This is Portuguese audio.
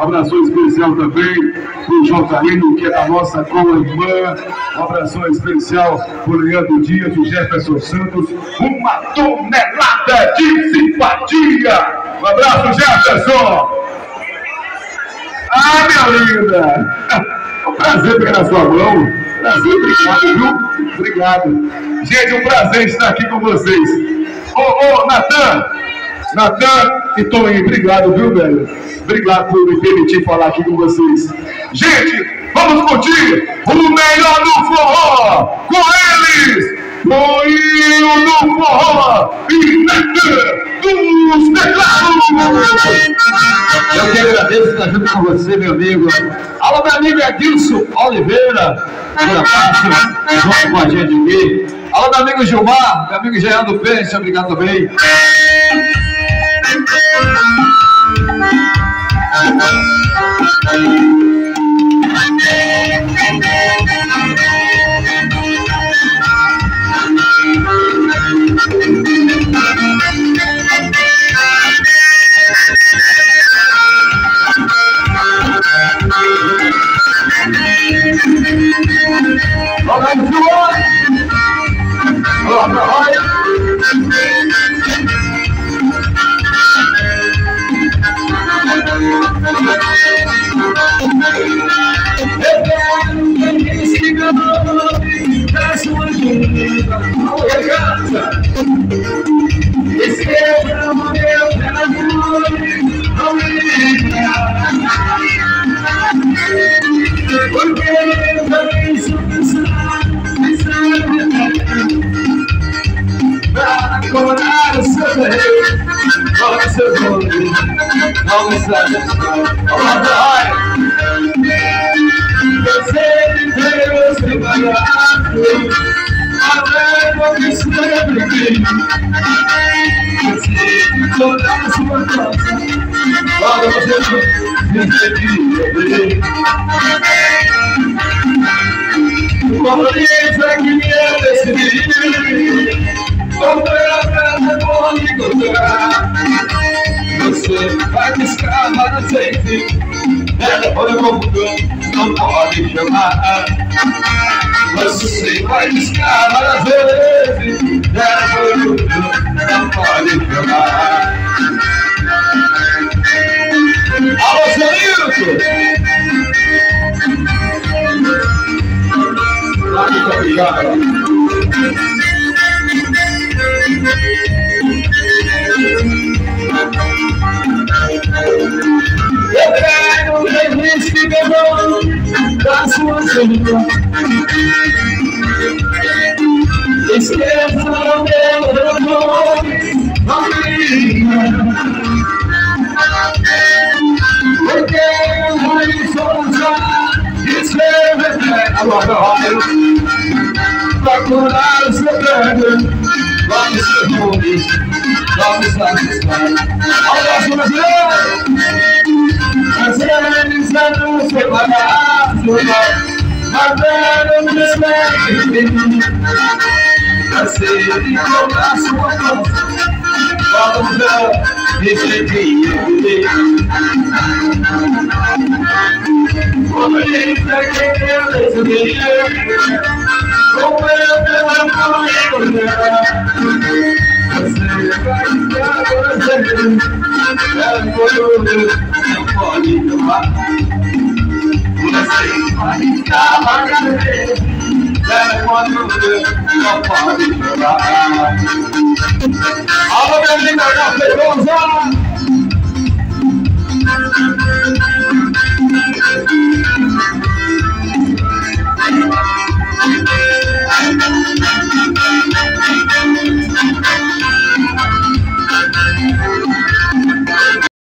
abração especial também pro Jotarino, que é da nossa co-irmã. Um abração especial pro Leandro Dias, o Jefferson Santos. Uma tonelada de simpatia. Um abraço, Jefferson. Ah, minha linda! É um prazer pegar na sua mão. Prazer, obrigado, viu? Obrigado. Gente, é um prazer estar aqui com vocês. Ô, Natan e Toinho, obrigado, viu, velho? Obrigado por me permitir falar aqui com vocês. Gente, vamos curtir o melhor do forró com eles! Toinho do forró e Natan dos teclados! Eu que agradeço estar junto com você, meu amigo. Alô, meu amigo Gilson Oliveira, junto com a gente aqui. Alô, meu amigo Gilmar, meu amigo Jean do Peixe, obrigado também. Você vai buscar para azeite, ela foi não pode chamar. Você vai buscar para azeite, ela foi não pode chamar. Alô, seu Nilson! Muito obrigado. Eu quero o release que pegou da sua solidão. Esqueça o meu nome, não briga. Porque eu vou soltar e escrever agora. Procurar o seu pego, vamos ser ruins, vamos satisfazer. Olha, brasileiro! Realizando seu bagaço, matando meus bens. Cansei de colocar sua força, vamos ver esse dia. Como ele está querendo esse dia, como eu pela manhã. Você vai ficar para sempre. Não pode tomar. Você vai ficar para sempre. Não pode tomar. Alô, meu amigo,